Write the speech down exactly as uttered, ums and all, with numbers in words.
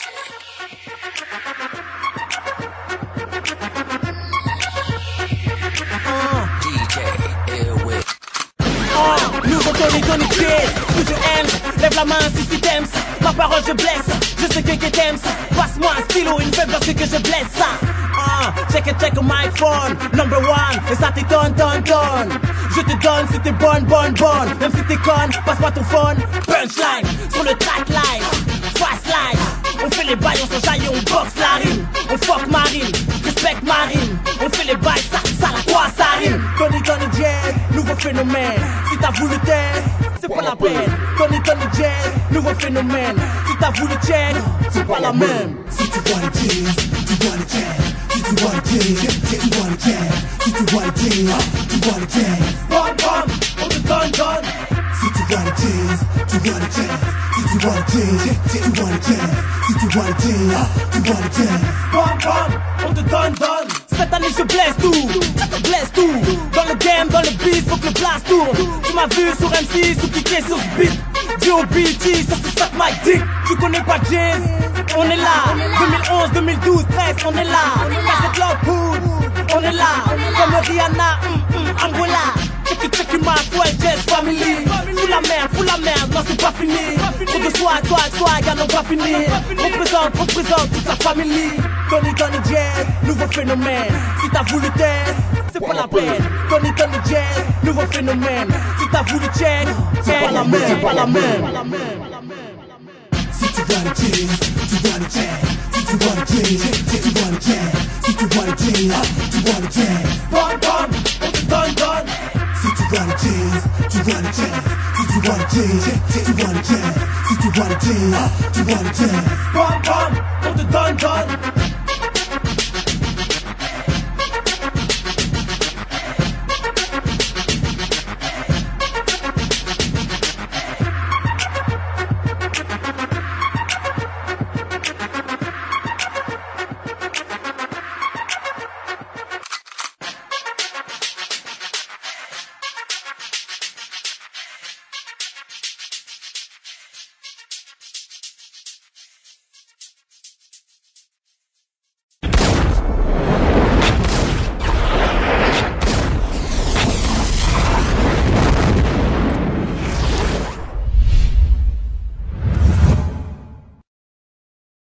Nouveau Tony, Tony Jazz, toujours Ems. Lève la main si tu t'aimes. Ma parole je blesse, je sais que que t'aimes. Passe-moi un stylo, une faible parce que je blesse ça. Ah, check it, check my phone, number one. Et ça t'étonne, tonne, tonne. Je te donne si t'es bonne, bonne, bonne. Même si t'es conne, passe-moi ton phone. Punchline, sur le track live, fast live. On fait les bails, on s'enjaille, on boxe la rime. On fuck Marine, respecte Marine. On fait les bails, ça, ça la quoi, ça rime. Tony, Tony Jazz, nouveau phénomène. Si t'as voulu test, c'est pas la peine. Tony, Tony Jazz, nouveau phénomène. Si t'as voulu check, c'est pas la même. Si tu vois le jazz, tu vois le jazz. Si tu vois le jazz, tu vois le jazz. Si tu vois le jazz, tu vois le jazz. Bam, bam, on te donne, donne. Si tu vois le jazz, tu vois le jazz. Si tu vois le jazz, tu vois le jazz. Si tu vois le jazz, tu vois le jazz. Bam, bam, on te donne, donne. Cette année je blesse tout, je blesse tout. Dans le game, dans le beat, faut que le place tourne. Tu m'as vu sur M six ou cliquer sur ce beat. D O B T, ça c'est ça my dick. Tu connais pas Jazz, on est là. deux mille onze, deux mille douze, treize, on est là. Casse Club Hood, on est là. Comme Rihanna, mm, mm, Angola. Check it, check it, my boy, Jazz family. Fous la merde, fous la merde, non c'est pas fini. Faut de swag, swag, swag, à n'en pas finir. Représente, représente toute la famille. Tony, Tony Jazz, nouveau phénomène. Si t'as voulu test, c'est pas la peine. Tony, Tony Jazz, nouveau phénomène. Si t'as voulu check, c'est pas la même, c'est pas la même. Si tu vois le jazz, tu vois le jazz. Si tu vois le jazz, tu vois le jazz. Si tu vois le jazz, tu vois le jazz. Bam, bam, on te donne, donne. Si tu vois le jazz, tu vois le jazz. Si tu vois le jazz, tu vois le jazz. Si tu vois le jazz, tu vois le jazz. Bam, bam, on te donne, donne.